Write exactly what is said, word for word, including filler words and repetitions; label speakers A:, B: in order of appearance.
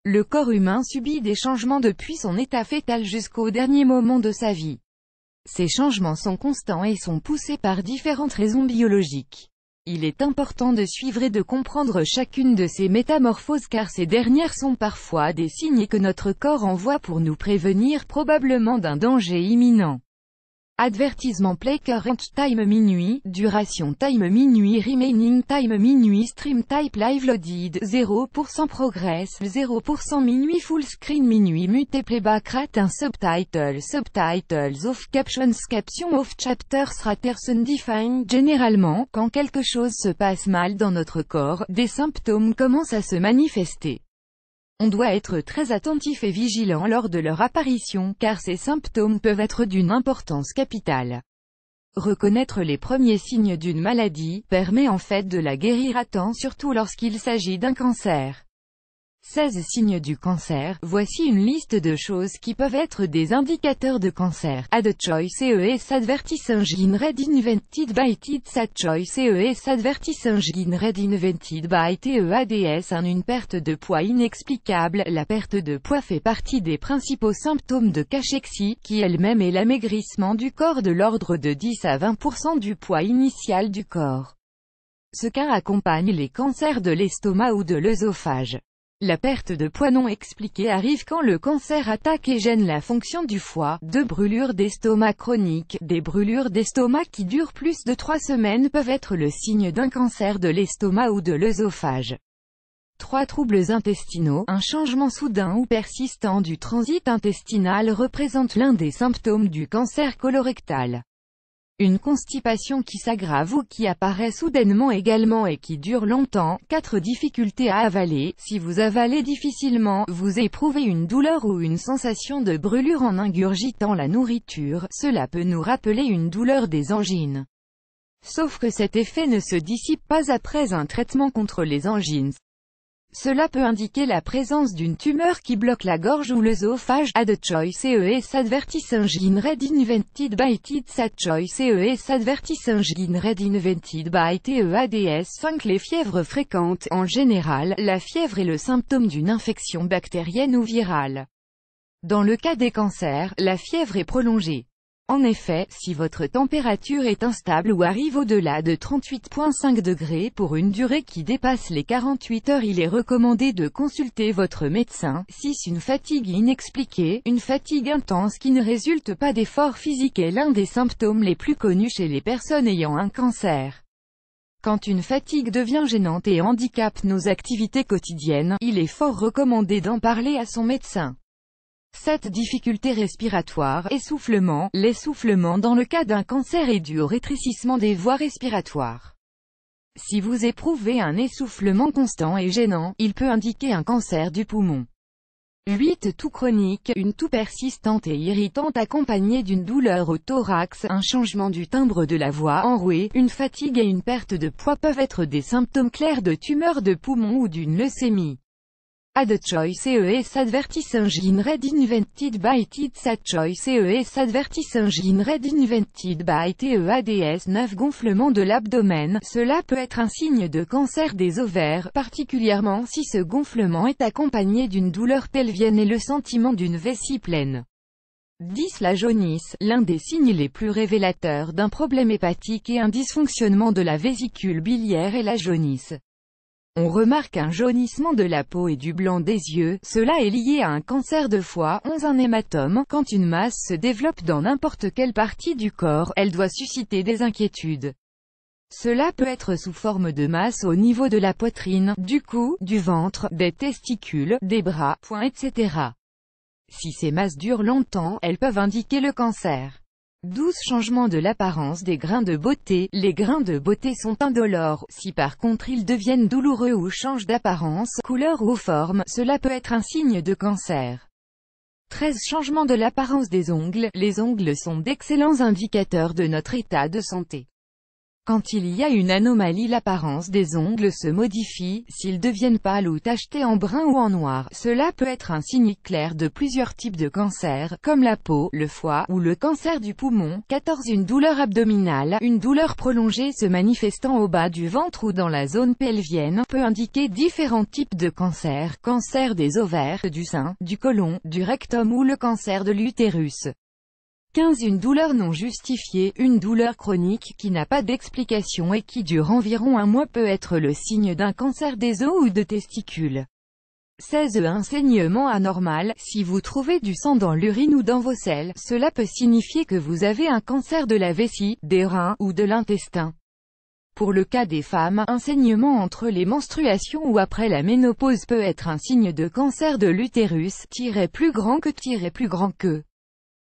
A: Le corps humain subit des changements depuis son état fœtal jusqu'au dernier moment de sa vie. Ces changements sont constants et sont poussés par différentes raisons biologiques. Il est important de suivre et de comprendre chacune de ces métamorphoses car ces dernières sont parfois des signes que notre corps envoie pour nous prévenir probablement d'un danger imminent. Avertissement play current time minuit, duration time minuit remaining time minuit stream type live loaded, zéro pour cent progress, zéro pour cent minuit full screen minuit mute playback rate un subtitle subtitles off captions caption off chapters raters undefined. Généralement, quand quelque chose se passe mal dans notre corps, des symptômes commencent à se manifester. On doit être très attentif et vigilant lors de leur apparition, car ces symptômes peuvent être d'une importance capitale. Reconnaître les premiers signes d'une maladie permet en fait de la guérir à temps, surtout lorsqu'il s'agit d'un cancer. seize signes du cancer. Voici une liste de choses qui peuvent être des indicateurs de cancer. Add choice E S advertise engine red invented by TEADS. Add choice E S advertise engine red invented by TEADS. Une perte de poids inexplicable. La perte de poids fait partie des principaux symptômes de cachexie, qui elle-même est l'amaigrissement du corps de l'ordre de dix à vingt pour cent du poids initial du corps. Ce cas accompagne les cancers de l'estomac ou de l'œsophage. La perte de poids non expliquée arrive quand le cancer attaque et gêne la fonction du foie. Deux brûlures d'estomac chroniques. Des brûlures d'estomac qui durent plus de trois semaines peuvent être le signe d'un cancer de l'estomac ou de l'œsophage. Trois troubles intestinaux. Un changement soudain ou persistant du transit intestinal représente l'un des symptômes du cancer colorectal. Une constipation qui s'aggrave ou qui apparaît soudainement également et qui dure longtemps. Quatre difficultés à avaler. Si vous avalez difficilement, vous éprouvez une douleur ou une sensation de brûlure en ingurgitant la nourriture, cela peut nous rappeler une douleur des angines. Sauf que cet effet ne se dissipe pas après un traitement contre les angines. Cela peut indiquer la présence d'une tumeur qui bloque la gorge ou l'œsophage. Add choice E S advertise engine red invented by TEADS. Add choice E S advertise engine red invented by TEADS. cinq Les fièvres fréquentes. En général, la fièvre est le symptôme d'une infection bactérienne ou virale. Dans le cas des cancers, la fièvre est prolongée. En effet, si votre température est instable ou arrive au-delà de trente-huit virgule cinq degrés pour une durée qui dépasse les quarante-huit heures, il est recommandé de consulter votre médecin. six Une fatigue inexpliquée. Une fatigue intense qui ne résulte pas d'effort physique est l'un des symptômes les plus connus chez les personnes ayant un cancer. Quand une fatigue devient gênante et handicape nos activités quotidiennes, il est fort recommandé d'en parler à son médecin. sept Difficultés respiratoires. Essoufflement. L'essoufflement dans le cas d'un cancer est dû au rétrécissement des voies respiratoires. Si vous éprouvez un essoufflement constant et gênant, il peut indiquer un cancer du poumon. huit Toux chronique. Une toux persistante et irritante accompagnée d'une douleur au thorax, un changement du timbre de la voix enrouée, une fatigue et une perte de poids peuvent être des symptômes clairs de tumeur de poumon ou d'une leucémie. Add choice E S advertise engine red invented by TEADS. Add choice E S advertise engine red invented by TEADS. neuf Gonflement de l'abdomen. Cela peut être un signe de cancer des ovaires, particulièrement si ce gonflement est accompagné d'une douleur pelvienne et le sentiment d'une vessie pleine. dix La jaunisse. L'un des signes les plus révélateurs d'un problème hépatique et un dysfonctionnement de la vésicule biliaire est la jaunisse. On remarque un jaunissement de la peau et du blanc des yeux. Cela est lié à un cancer de foie. onze Un hématome. Quand une masse se développe dans n'importe quelle partie du corps, elle doit susciter des inquiétudes. Cela peut être sous forme de masse au niveau de la poitrine, du cou, du ventre, des testicules, des bras, poings, et cetera. Si ces masses durent longtemps, elles peuvent indiquer le cancer. douze Changement de l'apparence des grains de beauté. Les grains de beauté sont indolores. Si par contre ils deviennent douloureux ou changent d'apparence, couleur ou forme, cela peut être un signe de cancer. treize Changement de l'apparence des ongles. Les ongles sont d'excellents indicateurs de notre état de santé. Quand il y a une anomalie, l'apparence des ongles se modifie, s'ils deviennent pâles ou tachetés en brun ou en noir. Cela peut être un signe clair de plusieurs types de cancers, comme la peau, le foie, ou le cancer du poumon. quatorze Une douleur abdominale, une douleur prolongée se manifestant au bas du ventre ou dans la zone pelvienne, peut indiquer différents types de cancers, cancer des ovaires, du sein, du côlon, du rectum ou le cancer de l'utérus. quinze Une douleur non justifiée, une douleur chronique qui n'a pas d'explication et qui dure environ un mois peut être le signe d'un cancer des os ou de testicules. seize Un saignement anormal, si vous trouvez du sang dans l'urine ou dans vos selles, cela peut signifier que vous avez un cancer de la vessie, des reins, ou de l'intestin. Pour le cas des femmes, un saignement entre les menstruations ou après la ménopause peut être un signe de cancer de l'utérus, plus grand que plus grand que.